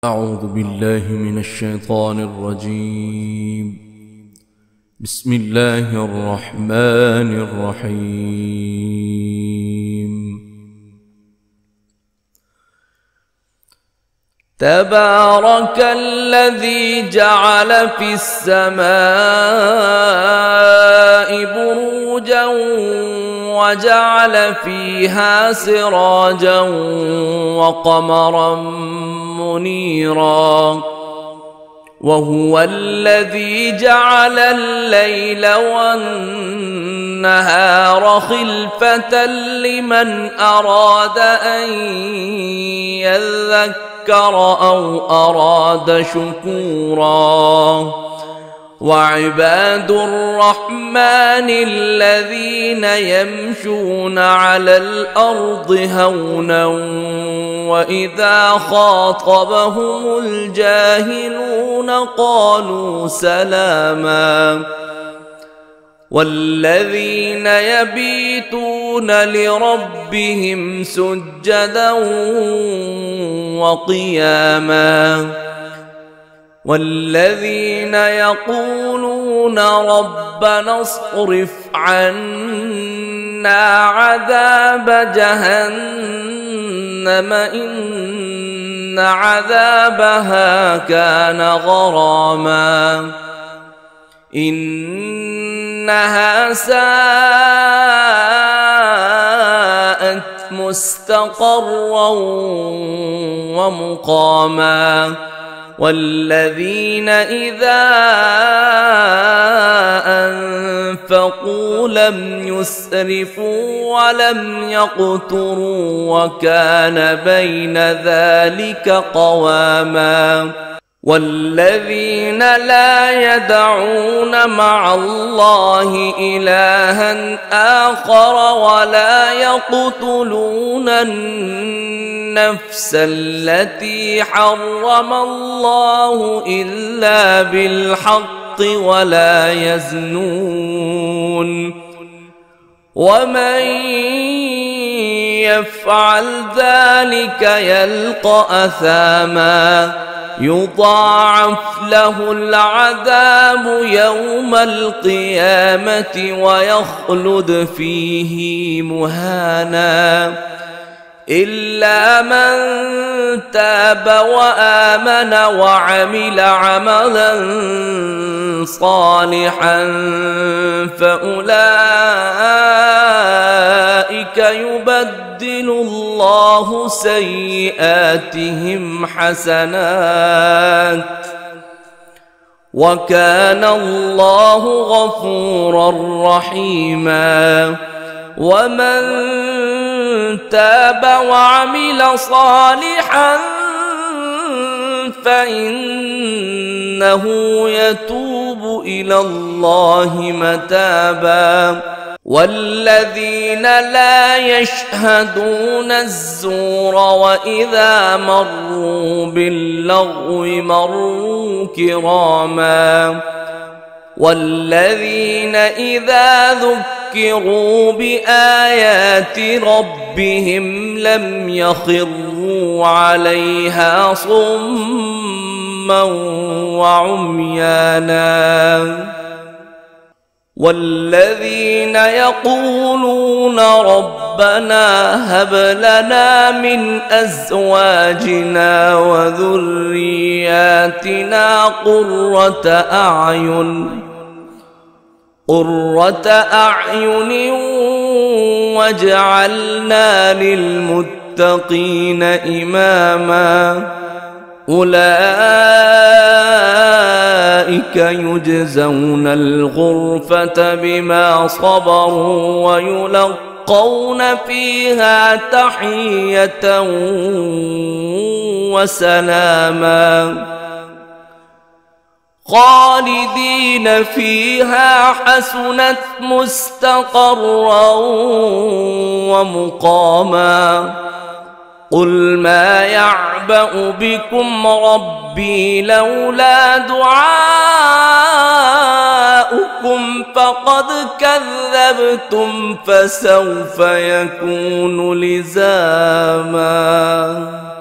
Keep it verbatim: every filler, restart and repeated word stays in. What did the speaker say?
أعوذ بالله من الشيطان الرجيم. بسم الله الرحمن الرحيم. تبارك الذي جعل في السماء بروجا وجعل فيها سراجا وقمرا منيرا، وهو الذي جعل الليل والنهار خلفة لمن أراد أن يذكر أو أراد شكورا. وعباد الرحمن الذين يمشون على الأرض هونا وإذا خاطبهم الجاهلون قالوا سلاما. والذين يبيتون لربهم سجدا وقياما، والذين يقولون ربنا اصرف عنا عذاب جهنم إن عذابها كان غراما إنها ساءت مستقرا ومقاما. والذين إذا أنفقوا لم يسرفوا ولم يقتروا وكان بين ذلك قواما. والذين لا يدعون مع الله إلها آخر ولا يقتلون النفس التي حرم الله إلا بالحق ولا يزنون، ومن يفعل ذلك يلقى أثاما يضاعف له العذاب يوم القيامة ويخلد فيه مهانا، إلا من تاب وآمن وعمل عملا صالحا فأولئك يبدل الله سيئاتهم حسنات وكان الله غفورا رحيما. ومن تاب وعمل صالحا فإنه يتوب إلى الله متابا. والذين لا يشهدون الزور وإذا مروا باللغو مروا كراما. والذين إذا ذكروا بآيات ربهم لم يخروا عليها صما وعميانا. والذين يقولون ربنا هب لنا من أزواجنا وذرياتنا قرة أعين قرة أعين واجعلنا للمتقين إماما. أولئك يجزون الغرفة بما صبروا ويلقون فيها تحية وسلاما خالدين فيها حسنت مستقرا ومقاما. قل ما يعبأ بكم ربي لولا دعاؤكم فقد كذبتم فسوف يكون لزاما.